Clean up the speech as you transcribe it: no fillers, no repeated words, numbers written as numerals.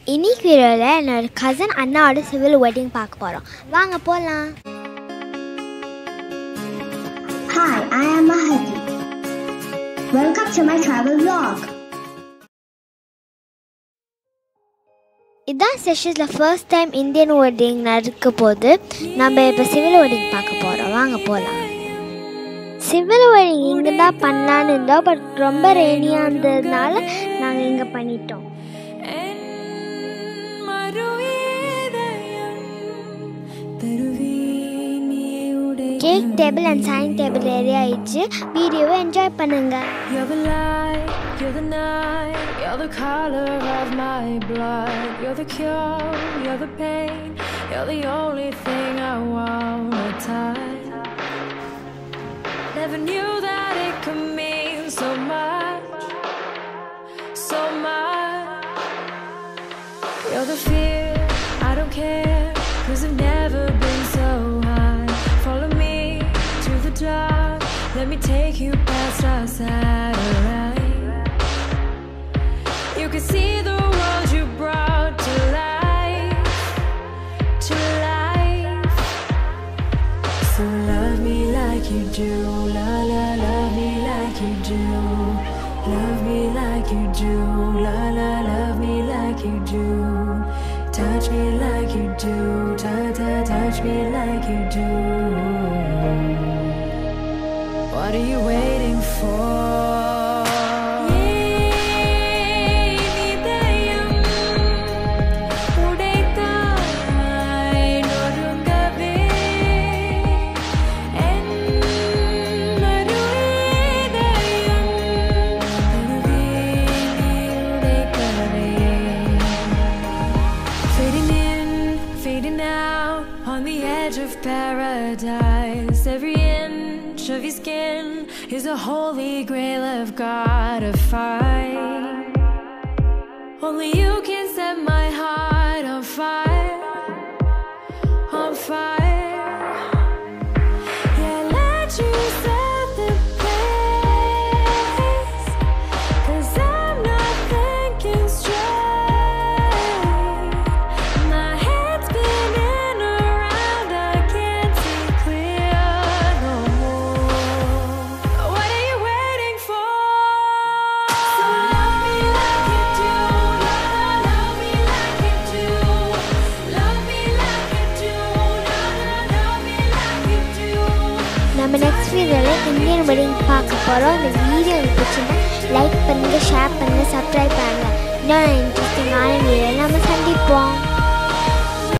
இன்னைக்கு வீடியோவில் என்னோட கசின் அண்ணாவோட சிவில் வெட்டிங் பார்க்க போகிறோம். வாங்க போகலாம். Hi, I am Mahathi. Welcome to my travel vlog. இதுதான் செஷன்ஸில் ஃபர்ஸ்ட் டைம் இந்தியன் வெட்டிங் நடக்க போது. நம்ம இப்போ சிவில் வெட்டிங் பார்க்க போகிறோம். வாங்க போகலாம். சிவில் வெட்டிங் இங்கே தான் பண்ணலான்னு இருந்தோம், பட் ரொம்ப ரெய்னியாக இருந்ததுனால நாங்கள் இங்கே பண்ணிட்டோம். Cake table and sign table area ஆயிடுச்சு. வீடியோவை என்ஜாய் பண்ணுங்க. You're the night, you're the color of my blood. You're the cure, you're the pain. You're the only thing I wanna touch. Never knew that it could mean so much, so much. You're the fear, I don't care, 'cause I've never been so high. Follow me to the dark, let me take you past our satellite. You can see the world you brought to life, to life. So love me like you do, la la, love me like you do. Love me like you do, la la, love me like you do. Touch me like you do, touch me like you do. What are you waiting for? On the edge of paradise, every inch of your skin is a holy grail I've gotta find. Only you can set my heart on fire, on fire. Yeah, let you set the pace, 'cause I'm not thinking straight. My head's spinning around, I can't see clear no more. What are you waiting for? So love me like you do, love me like you do. Love me like you do, love me like you do. நம்ம next வீடியோவில் Indian wedding பார்க்க போகிறோம். இந்த video எனக்கு பிடிச்சிருந்தா like பண்ணுங்கள், share பண்ணுங்கள், subscribe பண்ணுங்கள். இன்னும் இன்ட்ரெஸ்டிங்கான வீடியோவில் நம்ம சந்திப்போம்.